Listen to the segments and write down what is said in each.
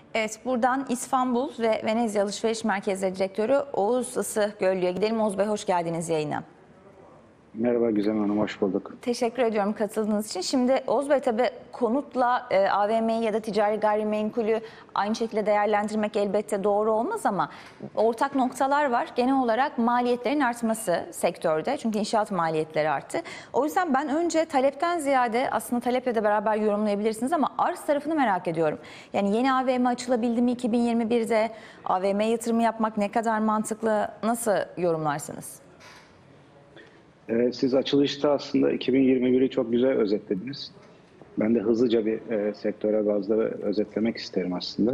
Evet, buradan İstanbul ve Venezia Alışveriş Merkezleri Direktörü Oğuz Isıgöllü'ye gidelim. Oğuz Bey, hoş geldiniz yayına. Merhaba Gizem Hanım, hoş bulduk. Teşekkür ediyorum katıldığınız için. Şimdi Oğuz Bey, tabii konutla AVM'yi ya da ticari gayrimenkulü aynı şekilde değerlendirmek elbette doğru olmaz ama ortak noktalar var. Genel olarak maliyetlerin artması sektörde, çünkü inşaat maliyetleri arttı. O yüzden ben önce talepten ziyade, aslında taleple de beraber yorumlayabilirsiniz ama arz tarafını merak ediyorum. Yani yeni AVM açılabildi mi 2021'de? AVM yatırımı yapmak ne kadar mantıklı? Nasıl yorumlarsınız? Siz açılışta aslında 2021'i çok güzel özetlediniz. Ben de hızlıca bir sektöre bazda özetlemek isterim aslında.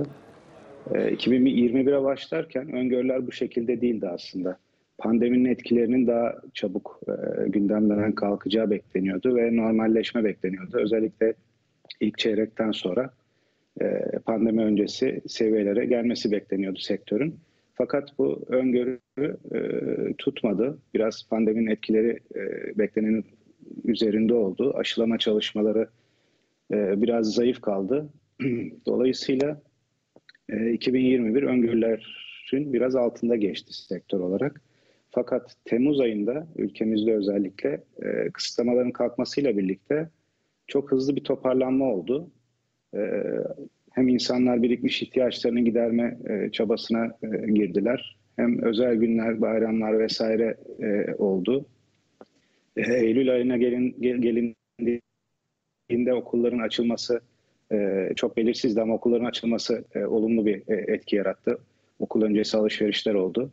2021'e başlarken öngörüler bu şekilde değildi aslında. Pandeminin etkilerinin daha çabuk gündemden kalkacağı bekleniyordu ve normalleşme bekleniyordu. Özellikle ilk çeyrekten sonra pandemi öncesi seviyelere gelmesi bekleniyordu sektörün. Fakat bu öngörü tutmadı. Biraz pandeminin etkileri beklenenin üzerinde oldu. Aşılama çalışmaları biraz zayıf kaldı. Dolayısıyla 2021 öngörülerin biraz altında geçti sektör olarak. Fakat Temmuz ayında ülkemizde özellikle kısıtlamaların kalkmasıyla birlikte çok hızlı bir toparlanma oldu. Hem insanlar birikmiş ihtiyaçlarını giderme çabasına girdiler. Hem özel günler, bayramlar vesaire oldu. Eylül ayına gelindiğinde okulların açılması çok belirsizdi ama okulların açılması olumlu bir etki yarattı. Okul öncesi alışverişler oldu.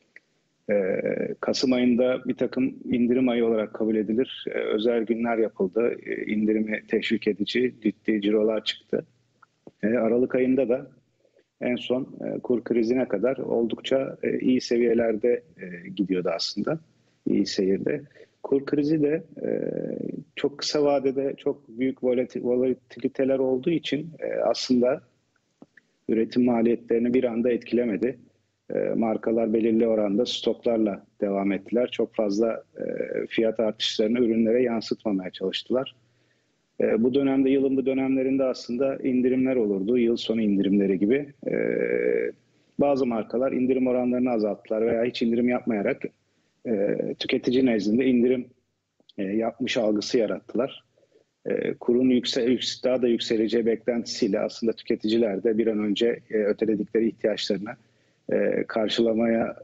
Kasım ayında bir takım indirim ayı olarak kabul edilir. Özel günler yapıldı. İndirimi teşvik edici, ciddi cirolar çıktı. Aralık ayında da en son kur krizine kadar oldukça iyi seviyelerde gidiyordu aslında. İyi seyirde. Kur krizi de çok kısa vadede çok büyük volatiliteler olduğu için aslında üretim maliyetlerini bir anda etkilemedi. Markalar belirli oranda stoklarla devam ettiler. Çok fazla fiyat artışlarını ürünlere yansıtmamaya çalıştılar. Bu dönemde, yılın bu dönemlerinde aslında indirimler olurdu. Yıl sonu indirimleri gibi. Bazı markalar indirim oranlarını azalttılar veya hiç indirim yapmayarak tüketici nezdinde indirim yapmış algısı yarattılar. Kurun daha da yükseleceği beklentisiyle aslında tüketiciler de bir an önce öteledikleri ihtiyaçlarını karşılamaya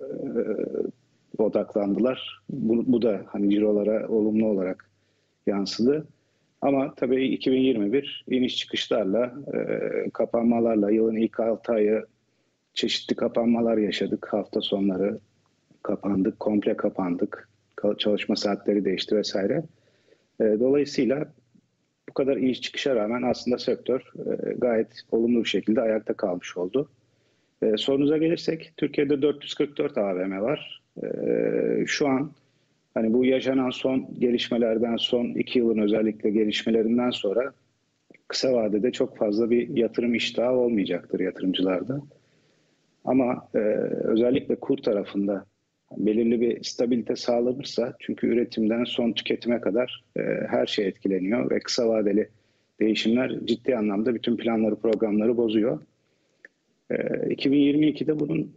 odaklandılar. Bu da hani cirolara olumlu olarak yansıdı. Ama tabii 2021 iniş çıkışlarla, kapanmalarla, yılın ilk 6 ayı çeşitli kapanmalar yaşadık. Hafta sonları kapandık, komple kapandık. Çalışma saatleri değişti vesaire. Dolayısıyla bu kadar iniş çıkışa rağmen aslında sektör gayet olumlu bir şekilde ayakta kalmış oldu. Sorunuza gelirsek, Türkiye'de 444 AVM var. Şu an hani bu yaşanan son gelişmelerden, son 2 yılın özellikle gelişmelerinden sonra kısa vadede çok fazla bir yatırım iştahı olmayacaktır yatırımcılarda. Ama özellikle kur tarafında belirli bir stabilite sağlanırsa, çünkü üretimden son tüketime kadar her şey etkileniyor ve kısa vadeli değişimler ciddi anlamda bütün planları, programları bozuyor. 2022'de bunun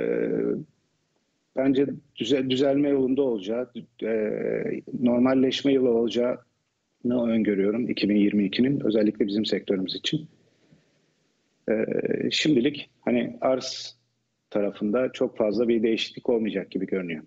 bence düzelme yolunda olacağı, normalleşme yılı olacağını öngörüyorum 2022'nin, özellikle bizim sektörümüz için. Şimdilik hani arz tarafında çok fazla bir değişiklik olmayacak gibi görünüyor.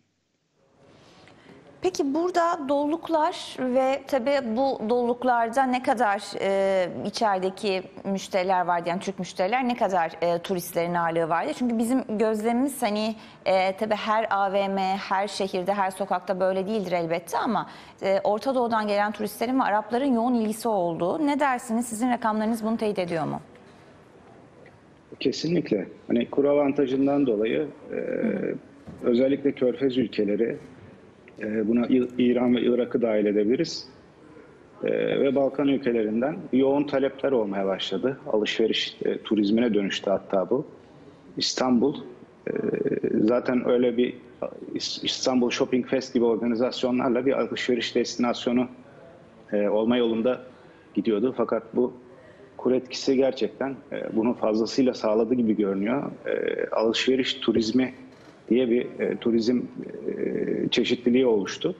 Peki burada doluluklar ve tabii bu doluluklarda ne kadar içerideki müşteriler vardı, yani Türk müşteriler, ne kadar turistlerin ağırlığı vardı? Çünkü bizim gözlemimiz hani tabii her AVM, her şehirde, her sokakta böyle değildir elbette ama Orta Doğu'dan gelen turistlerin ve Arapların yoğun ilgisi olduğu. Ne dersiniz? Sizin rakamlarınız bunu teyit ediyor mu? Kesinlikle. Hani kur avantajından dolayı özellikle Körfez ülkeleri, buna İran ve Irak'ı dahil edebiliriz. Ve Balkan ülkelerinden yoğun talepler olmaya başladı. Alışveriş turizmine dönüştü hatta bu. İstanbul, zaten öyle bir İstanbul Shopping Fest gibi organizasyonlarla bir alışveriş destinasyonu olma yolunda gidiyordu. Fakat bu kur etkisi gerçekten bunu fazlasıyla sağladı gibi görünüyor. Alışveriş turizmi diye bir turizm çeşitliliği oluştu.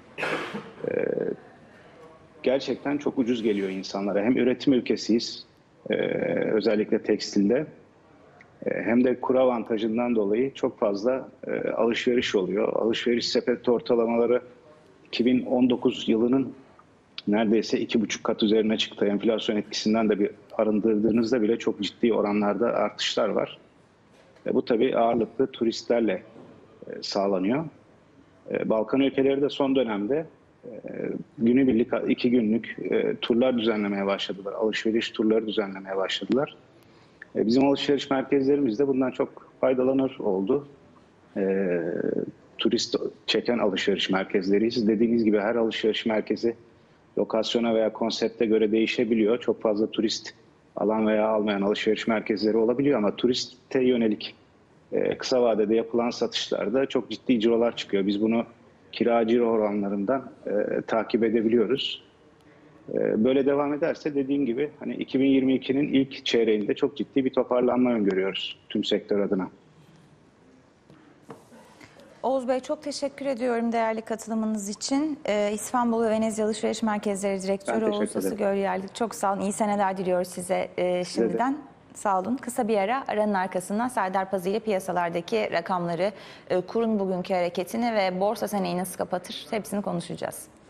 Gerçekten çok ucuz geliyor insanlara. Hem üretim ülkesiyiz, özellikle tekstilde, hem de kur avantajından dolayı çok fazla alışveriş oluyor. Alışveriş sepeti ortalamaları 2019 yılının neredeyse 2,5 kat üzerine çıktı. Enflasyon etkisinden de bir arındırdığınızda bile çok ciddi oranlarda artışlar var. Bu tabii ağırlıklı turistlerle sağlanıyor. Balkan ülkeleri de son dönemde günübirlik, 2 günlük turlar düzenlemeye başladılar. Alışveriş turları düzenlemeye başladılar. Bizim alışveriş merkezlerimiz de bundan çok faydalanır oldu. Turist çeken alışveriş merkezleriyiz. Dediğiniz gibi her alışveriş merkezi lokasyona veya konsepte göre değişebiliyor. Çok fazla turist alan veya almayan alışveriş merkezleri olabiliyor ama turiste yönelik kısa vadede yapılan satışlarda çok ciddi cirolar çıkıyor. Biz bunu kira ciro oranlarından takip edebiliyoruz. Böyle devam ederse dediğim gibi hani 2022'nin ilk çeyreğinde çok ciddi bir toparlanma öngörüyoruz tüm sektör adına. Oğuz Bey, çok teşekkür ediyorum değerli katılımınız için. İstanbul ve Venezia Alışveriş Merkezleri Direktörü Oğuz Asıgöl Yerlik. Çok sağ olun. İyi seneler diliyoruz size şimdiden. Sağ olun. Kısa bir ara, aranın arkasından Serdar Pazı ile piyasalardaki rakamları, kurun bugünkü hareketini ve borsa seneyi nasıl kapatır hepsini konuşacağız.